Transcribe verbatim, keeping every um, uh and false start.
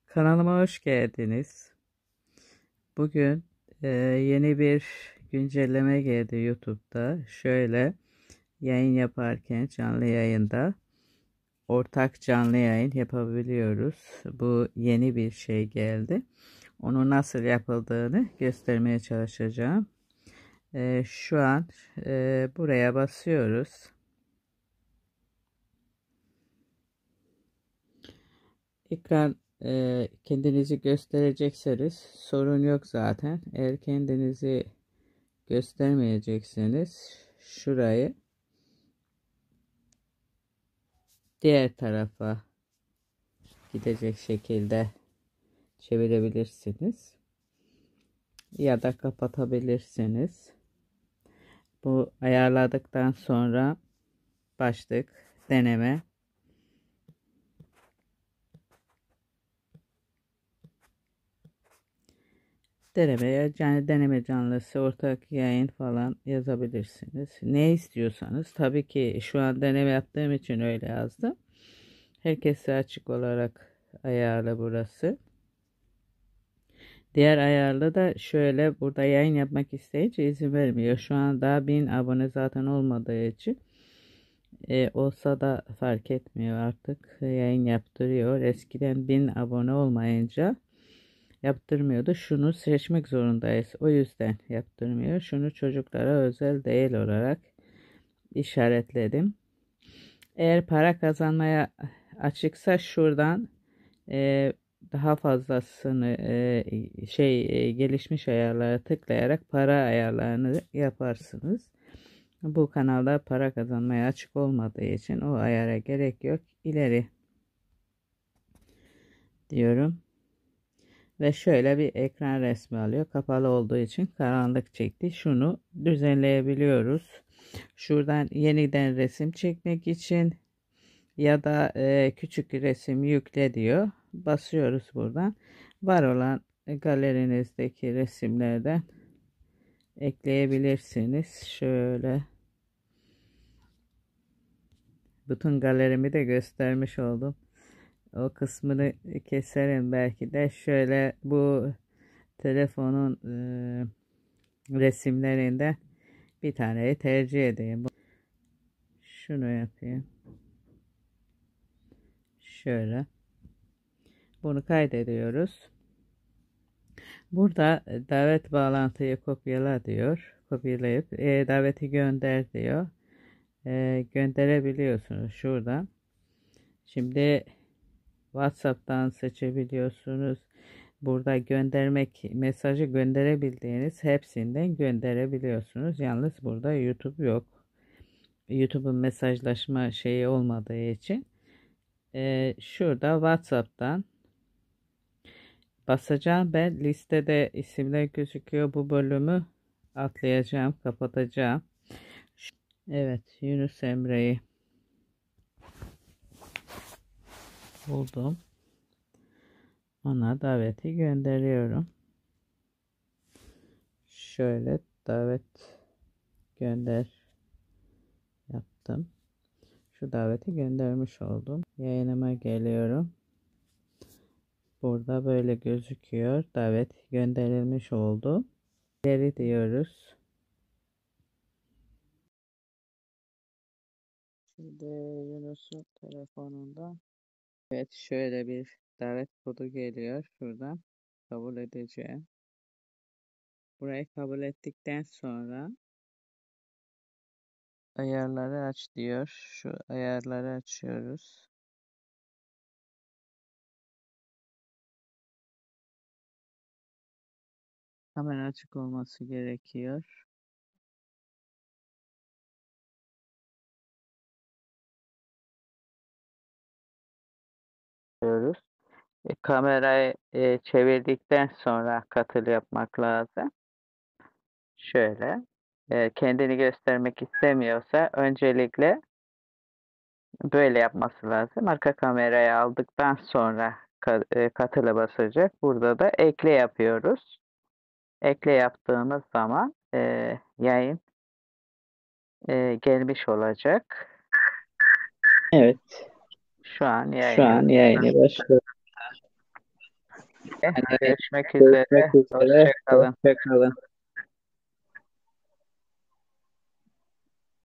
Kanalıma hoş geldiniz. Bugün e, yeni bir güncelleme geldi YouTube'da. Şöyle yayın yaparken canlı yayında ortak canlı yayın yapabiliyoruz. Bu yeni bir şey geldi. Onu nasıl yapıldığını göstermeye çalışacağım. E, şu an e, buraya basıyoruz. Ekran e, kendinizi gösterecekseniz sorun yok zaten. Eğer kendinizi göstermeyecekseniz şurayı diğer tarafa gidecek şekilde çevirebilirsiniz ya da kapatabilirsiniz. Bu ayarladıktan sonra başlık deneme deneme yani deneme canlısı ortak yayın falan yazabilirsiniz. Ne istiyorsanız, tabii ki şu an deneme yaptığım için öyle yazdım. Herkese açık olarak ayarlı burası. Diğer ayarlı da şöyle, burada yayın yapmak isteyince izin vermiyor. Şu an daha bin abone zaten olmadığı için e, olsa da fark etmiyor, artık yayın yaptırıyor. Eskiden bin abone olmayınca yaptırmıyordu. Şunu seçmek zorundayız. O yüzden yaptırmıyor. Şunu çocuklara özel değil olarak işaretledim. Eğer para kazanmaya açıksa şuradan e, daha fazlasını e, şey e, gelişmiş ayarlara tıklayarak para ayarlarını yaparsınız. Bu kanalda para kazanmaya açık olmadığı için o ayara gerek yok. İleri diyorum. Ve şöyle bir ekran resmi alıyor. Kapalı olduğu için karanlık çekti. Şunu düzenleyebiliyoruz. Şuradan yeniden resim çekmek için ya da e, küçük resim yükle diyor. Basıyoruz buradan. Var olan galerinizdeki resimlerden ekleyebilirsiniz. Şöyle bütün galerimi de göstermiş oldum. O kısmını keserim belki de. Şöyle bu telefonun e, resimlerinde bir taneyi tercih edeyim. Şunu yapayım. Şöyle. Bunu kaydediyoruz. Burada davet bağlantıyı kopyala diyor. Kopyalayıp e, daveti gönder diyor. E, gönderebiliyorsunuz şuradan. Şimdi WhatsApp'tan seçebiliyorsunuz. Burada göndermek, mesajı gönderebildiğiniz hepsinden gönderebiliyorsunuz. Yalnız burada YouTube yok. YouTube'un mesajlaşma şeyi olmadığı için e, şurada WhatsApp'tan basacağım. Ben listede isimler gözüküyor. Bu bölümü atlayacağım, kapatacağım. Evet, Yunus Emre'yi buldum. Ona daveti gönderiyorum. Şöyle davet gönder yaptım. Şu daveti göndermiş oldum. Yayınıma geliyorum. Burada böyle gözüküyor. Davet gönderilmiş oldu. İleri diyoruz. Şimdi Yunus'un telefonunda. Evet, şöyle bir davet kodu geliyor. Şuradan kabul edeceğim. Burayı kabul ettikten sonra ayarları aç diyor. Şu ayarları açıyoruz. Kamera açık olması gerekiyor. Diyoruz. E, kamerayı e, çevirdikten sonra katıl yapmak lazım. Şöyle. E, kendini göstermek istemiyorsa öncelikle böyle yapması lazım. Arka kamerayı aldıktan sonra ka e, katıla basacak. Burada da ekle yapıyoruz. Ekle yaptığımız zaman e, yayın e, gelmiş olacak. Evet, Şu an şu yayını an yayını başladı. Görüşmek üzere. Görüşmek üzere. Hoşça kalın. Hoşça kalın.